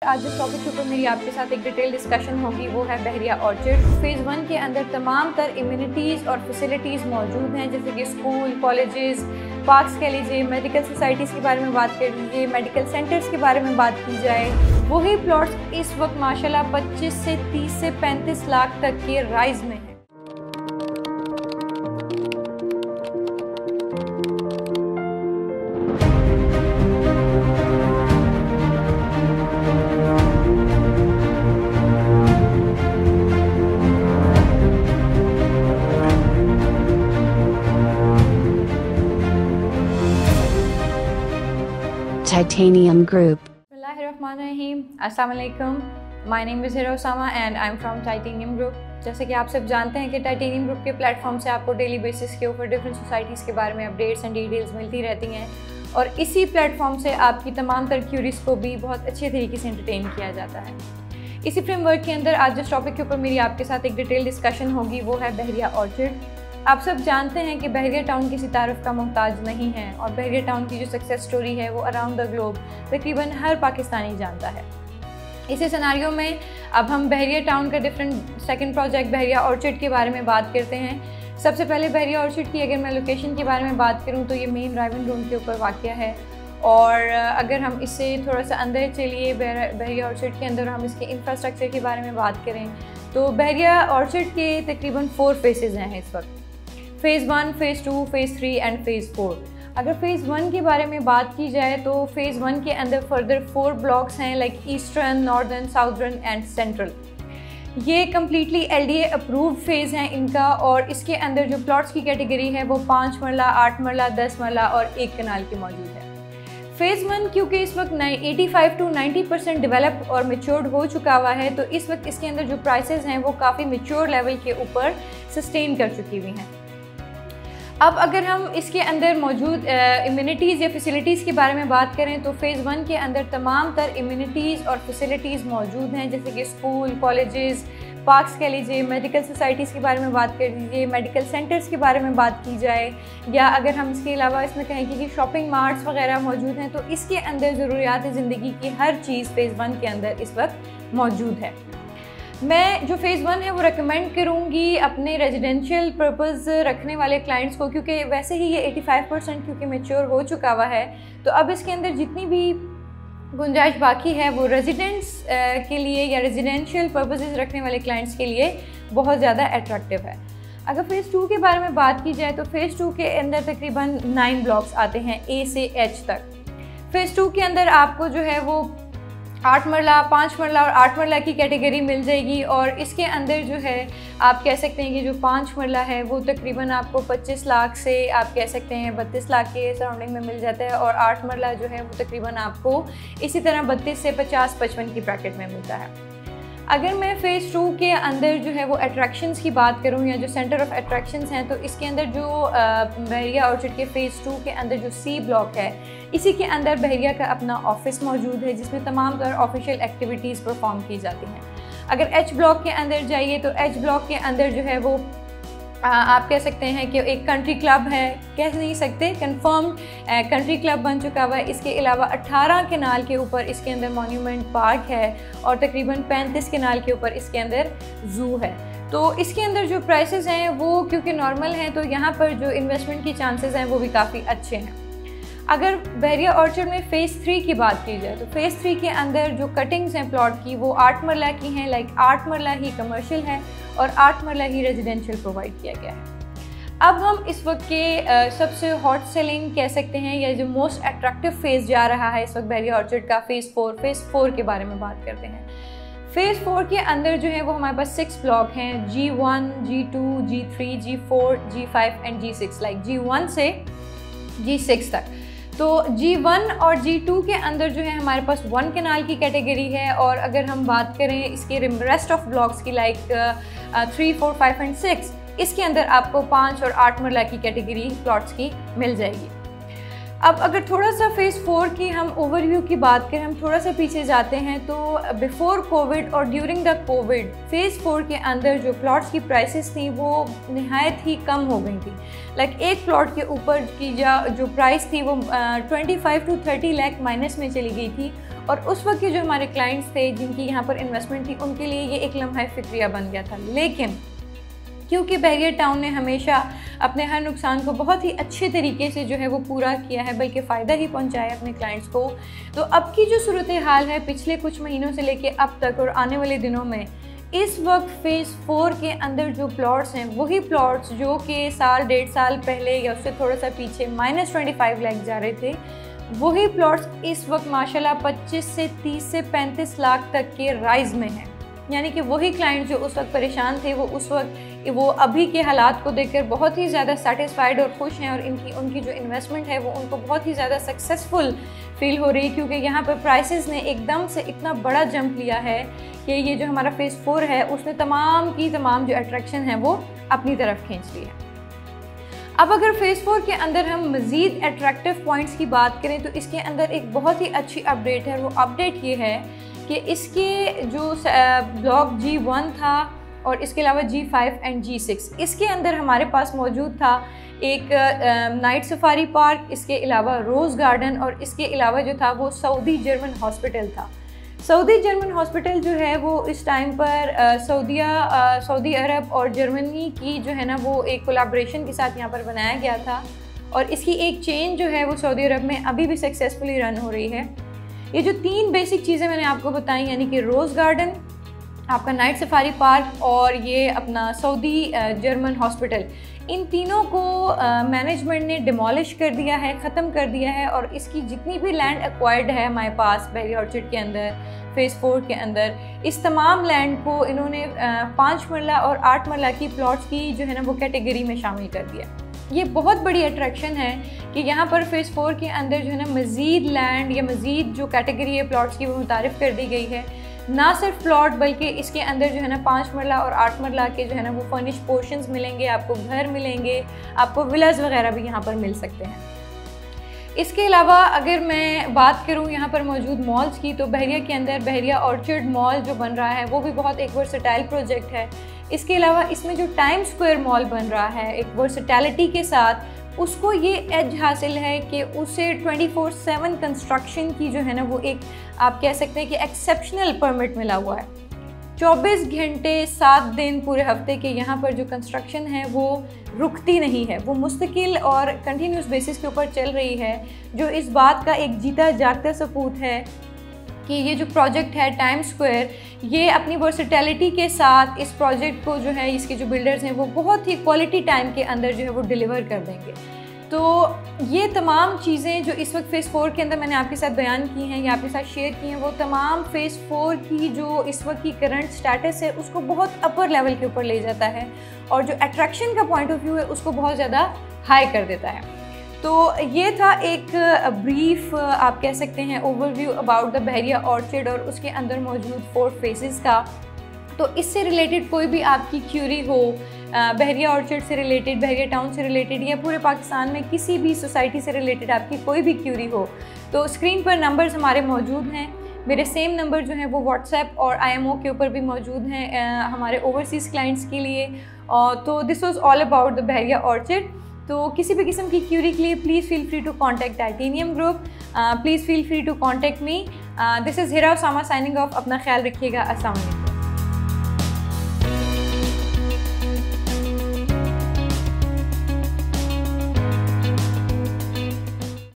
आज जिस टॉपिक के ऊपर मेरी आपके साथ एक डिटेल डिस्कशन होगी वो है बहरिया ऑर्चिड। फेज़ 1 के अंदर तमाम तर इम्यूनिटीज़ और फैसिलिटीज़ मौजूद हैं, जैसे कि स्कूल, कॉलेजेस, पार्क्स कह लीजिए, मेडिकल सोसाइटीज़ के बारे में बात कर लीजिए, मेडिकल सेंटर्स के बारे में बात की जाए। वही प्लॉट्स इस वक्त माशाल्लाह 25 से 30 से 35 लाख तक के राइज में हैं। Titanium Group. अस्सलामुअलैकुम, my name is Hira Usama and I am from Titanium Group. जैसे कि आप सब जानते हैं कि टाइटेनियम ग्रुप के प्लेटफॉर्म से आपको डेली बेसिस के ऊपर डिफरेंट सोसाइटीज़ के बारे में अपडेट्स एंड डिटेल्स मिलती रहती हैं, और इसी प्लेटफॉर्म से आपकी तमाम तर क्यूरीज को भी बहुत अच्छे तरीके से एंटरटेन किया जाता है। इसी फ्रेमवर्क के अंदर आज जिस टॉपिक के ऊपर मेरी आपके साथ एक डिटेल डिस्कशन होगी वो है बहरिया ऑर्चिड। आप सब जानते हैं कि बहरिया टाउन किसी तारीफ का मोहताज नहीं है, और बहरिया टाउन की जो सक्सेस स्टोरी है वो अराउंड द ग्लोब तकरीबन हर पाकिस्तानी जानता है। इसी सिनारियो में अब हम बहरिया टाउन का different second project Bahria orchid के बारे में बात करते हैं। सबसे पहले बहरिया ऑर्चिड की अगर मैं लोकेशन के बारे में बात करूं तो ये मेन राइवन रोड के ऊपर वाक़या है, और अगर हम इससे थोड़ा सा अंदर चलिए बहरिया ऑर्चिड के अंदर हम इसके इंफ्रास्ट्रक्चर के बारे में बात करें तो बहरिया ऑर्चिड के तकरीबन 4 फेसेस हैं इस वक्त। Phase 1, phase 2, phase 3 and phase 4। अगर फ़ेज़ 1 के बारे में बात की जाए तो फ़ेज़ 1 के अंदर फर्दर 4 ब्लॉक्स हैं, like eastern, northern, southern and central. ये कम्प्लीटली LDA अप्रूव्ड फेज़ हैं इनका, और इसके अंदर जो प्लॉट्स की कैटेगरी है वो 5 मरला, 8 मरला, 10 मरला और 1 कनाल की मौजूद है। फ़ेज़ 1 क्योंकि इस वक्त 85 to 90% डेवलप और मेच्योर्ड हो चुका हुआ है, तो इस वक्त इसके अंदर जो प्राइसेस हैं वो काफ़ी मेच्योर लेवल के ऊपर सस्टेन कर चुकी हुई हैं। अब अगर हम इसके अंदर मौजूद इम्यूनिटीज़ या फैसिलिटीज़ के बारे में बात करें तो फ़ेज़ 1 के अंदर तमाम तर इम्यूनिटीज़ और फैसिलिटीज़ मौजूद हैं, जैसे कि स्कूल, कॉलेजेस, पार्क्स कह लीजिए, मेडिकल सोसाइटीज़ के बारे में बात कर लीजिए, मेडिकल सेंटर्स के बारे में बात की जाए, या अगर हम इसके अलावा इसमें कहें कि शॉपिंग मार्ट्स वगैरह मौजूद हैं, तो इसके अंदर ज़रूरियात ज़िंदगी की हर चीज़ फ़ेज़ 1 के अंदर इस वक्त मौजूद है। मैं जो फ़ेज़ 1 है वो रेकमेंड करूँगी अपने रेजिडेंशियल पर्पज़ रखने वाले क्लाइंट्स को, क्योंकि वैसे ही ये 85% क्योंकि मैच्योर हो चुका हुआ है, तो अब इसके अंदर जितनी भी गुंजाइश बाकी है वो रेजिडेंट्स के लिए या रेजिडेंशियल पर्पसेस रखने वाले क्लाइंट्स के लिए बहुत ज़्यादा अट्रैक्टिव है। अगर फ़ेज़ 2 के बारे में बात की जाए तो फ़ेज़ 2 के अंदर तकरीबन 9 ब्लॉक्स आते हैं A से H तक। फ़ेज़ 2 के अंदर आपको जो है वो 8 मरला, 5 मरला और 8 मरला की कैटेगरी मिल जाएगी, और इसके अंदर जो है आप कह सकते हैं कि जो 5 मरला है वो तकरीबन आपको 25 लाख से आप कह सकते हैं 32 लाख के सराउंडिंग में मिल जाता है, और 8 मरला जो है वो तकरीबन आपको इसी तरह 32 से 50-55 की ब्रैकेट में मिलता है। अगर मैं फ़ेज़ 2 के अंदर जो है वो अट्रैक्शंस की बात करूं या जो सेंटर ऑफ अट्रैक्शंस हैं, तो इसके अंदर जो बहरिया ऑर्चिड के फ़ेज़ 2 के अंदर जो C ब्लॉक है, इसी के अंदर बहरिया का अपना ऑफिस मौजूद है जिसमें तमाम तर ऑफिशियल एक्टिविटीज़ परफॉर्म की जाती हैं। अगर H ब्लॉक के अंदर जाइए तो H ब्लॉक के अंदर जो है वो आप कह सकते हैं कि एक कंट्री क्लब है, कह नहीं सकते, कंफर्म्ड कंट्री क्लब बन चुका हुआ है। इसके अलावा 18 कनाल के ऊपर इसके अंदर मॉन्यूमेंट पार्क है, और तकरीबन 35 कनाल के ऊपर इसके अंदर ज़ू है। तो इसके अंदर जो प्राइसेस हैं वो क्योंकि नॉर्मल हैं, तो यहाँ पर जो इन्वेस्टमेंट की चांसेस हैं वो भी काफ़ी अच्छे हैं। अगर बहरिया ऑर्चिड में फ़ेज़ 3 की बात की जाए तो फ़ेज़ 3 के अंदर जो कटिंग्स हैं प्लॉट की वो 8 मरला की हैं, लाइक 8 मरला ही कमर्शियल है और 8 मरला ही रेजिडेंशियल प्रोवाइड किया गया है। अब हम इस वक्त के सबसे हॉट सेलिंग कह सकते हैं या जो मोस्ट अट्रैक्टिव फेज़ जा रहा है इस वक्त बहरिया ऑर्चिड का फ़ेज़ 4 के बारे में बात करते हैं। फ़ेज़ 4 के अंदर जो है वो हमारे पास 6 ब्लॉक हैं, G1, G2, G3, G4, G5 and G6, like G1 से G6 तक। तो G1 और G2 के अंदर जो है हमारे पास 1 कनाल की कैटेगरी है, और अगर हम बात करें इसके रेस्ट ऑफ ब्लॉक्स की, लाइक 3, 4, 5 एंड 6, इसके अंदर आपको 5 और 8 मरला की कैटेगरी प्लॉट्स की मिल जाएगी। अब अगर थोड़ा सा फ़ेज़ 4 की हम ओवरव्यू की बात करें, हम थोड़ा सा पीछे जाते हैं, तो बिफ़ोर कोविड और ड्यूरिंग द कोविड फ़ेज़ 4 के अंदर जो प्लॉट्स की प्राइसेस थी वो नहायत ही कम हो गई थी। लाइक एक प्लॉट के ऊपर की जो प्राइस थी वो 25 to 30 लाख माइनस में चली गई थी, और उस वक्त के जो हमारे क्लाइंट्स थे जिनकी यहाँ पर इन्वेस्टमेंट थी उनके लिए ये एक लम्हा फिक्रिया बन गया था। लेकिन क्योंकि बहरिया टाउन ने हमेशा अपने हर नुकसान को बहुत ही अच्छे तरीके से जो है वो पूरा किया है, बल्कि फ़ायदा ही पहुंचाया अपने क्लाइंट्स को, तो अब की जो सूरत हाल है पिछले कुछ महीनों से लेके अब तक और आने वाले दिनों में, इस वक्त फ़ेज़ 4 के अंदर जो प्लॉट्स हैं वही प्लॉट्स जो कि साल 1.5 साल पहले या उससे थोड़ा सा पीछे -25 लाख जा रहे थे, वही प्लॉट्स इस वक्त माशाल्लाह 25 से 30 से 35 लाख तक के राइज़ में हैं। यानी कि वही क्लाइंट जो उस वक्त परेशान थे वो अभी के हालात को देखकर बहुत ही ज़्यादा सेटिस्फाइड और खुश हैं, और उनकी जो इन्वेस्टमेंट है वो उनको बहुत ही ज़्यादा सक्सेसफुल फील हो रही है, क्योंकि यहाँ पर प्राइसेस ने एकदम से इतना बड़ा जंप लिया है कि ये जो हमारा फ़ेज़ 4 है उसने तमाम की तमाम जो अट्रैक्शन है वो अपनी तरफ खींच ली है। अब अगर फ़ेज़ 4 के अंदर हम मज़ीद अट्रैक्टिव पॉइंट्स की बात करें तो इसके अंदर एक बहुत ही अच्छी अपडेट है। वो अपडेट ये है कि इसके जो ब्लॉक G1 था और इसके अलावा G5 एंड G6, इसके अंदर हमारे पास मौजूद था एक नाइट सफारी पार्क, इसके अलावा रोज़ गार्डन, और इसके अलावा जो था वो सऊदी जर्मन हॉस्पिटल था। सऊदी जर्मन हॉस्पिटल जो है वो इस टाइम पर सऊदी अरब और जर्मनी की जो है ना वो एक कोलैबोरेशन के साथ यहाँ पर बनाया गया था, और इसकी एक चेन जो है वो सऊदी अरब में अभी भी सक्सेसफुली रन हो रही है। ये जो 3 बेसिक चीज़ें मैंने आपको बताई, यानी कि रोज़ गार्डन, आपका नाइट सफारी पार्क और ये अपना सऊदी जर्मन हॉस्पिटल, इन तीनों को मैनेजमेंट ने डिमोलिश कर दिया है, ख़त्म कर दिया है, और इसकी जितनी भी लैंड एक्वायर्ड है हमारे पास बहरिया ऑर्चिड के अंदर फ़ेज़ 4 के अंदर, इस तमाम लैंड को इन्होंने 5 मरला और 8 मरला की प्लॉट्स की जो है ना वो कैटेगरी में शामिल कर दिया। ये बहुत बड़ी अट्रैक्शन है कि यहाँ पर फ़ेज़ 4 के अंदर जो है ना मज़ीद लैंड या मज़ीद जो कैटेगरी है प्लॉट्स की वो मुतारिफ़ कर दी गई है। ना सिर्फ प्लॉट बल्कि इसके अंदर जो है ना 5 मरला और 8 मरला के जो है ना वो फर्निश पोर्शंस मिलेंगे, आपको घर मिलेंगे, आपको विलास वगैरह भी यहाँ पर मिल सकते हैं। इसके अलावा अगर मैं बात करूँ यहाँ पर मौजूद मॉल्स की, तो बहरिया के अंदर बहरिया ऑर्चिड मॉल जो बन रहा है वो भी बहुत एक वर्सेटाइल प्रोजेक्ट है। इसके अलावा इसमें जो टाइम स्क्वायर मॉल बन रहा है एक वर्सेटैलिटी के साथ, उसको ये एज हासिल है कि उसे 24/7 कंस्ट्रक्शन की जो है ना वो एक आप कह सकते हैं कि एक्सेप्शनल परमिट मिला हुआ है। 24 घंटे 7 दिन पूरे हफ्ते के यहाँ पर जो कंस्ट्रक्शन है वो रुकती नहीं है, वो मुस्तकिल और कंटिन्यूस बेसिस के ऊपर चल रही है, जो इस बात का एक जीता जागता सबूत है कि ये जो प्रोजेक्ट है टाइम स्क्वायर, ये अपनी वर्सेटैलिटी के साथ इस प्रोजेक्ट को जो है इसके जो बिल्डर्स हैं वो बहुत ही क्वालिटी टाइम के अंदर जो है वो डिलीवर कर देंगे। तो ये तमाम चीज़ें जो इस वक्त फ़ेज़ 4 के अंदर मैंने आपके साथ बयान की हैं या आपके साथ शेयर की हैं, वो तमाम फ़ेज़ 4 की जो इस वक्त की करंट स्टेटस है उसको बहुत अपर लेवल के ऊपर ले जाता है, और जो अट्रैक्शन का पॉइंट ऑफ व्यू है उसको बहुत ज़्यादा हाई कर देता है। तो ये था एक ब्रीफ आप कह सकते हैं overview about the Bahria orchid और उसके अंदर मौजूद 4 फेजेस का। तो इससे रिलेटेड कोई भी आपकी क्यूरी हो, बहरिया ऑर्चिड से रिलेटेड, बहरिया टाउन से रिलेटेड, या पूरे पाकिस्तान में किसी भी सोसाइटी से रिलेटेड आपकी कोई भी क्यूरी हो, तो स्क्रीन पर नंबर्स हमारे मौजूद हैं। मेरे सेम नंबर जो हैं वो व्हाट्सएप और IMO के ऊपर भी मौजूद हैं हमारे ओवरसीज़ क्लाइंट्स के लिए। तो this was all about the Bahria orchid. तो किसी भी किस्म की क्यूरी के लिए please feel free to contact Titanium Group, please feel free to contact me. This is Hira Usama signing off. अपना ख्याल रखिएगा। अस्सलाम वालेकुम।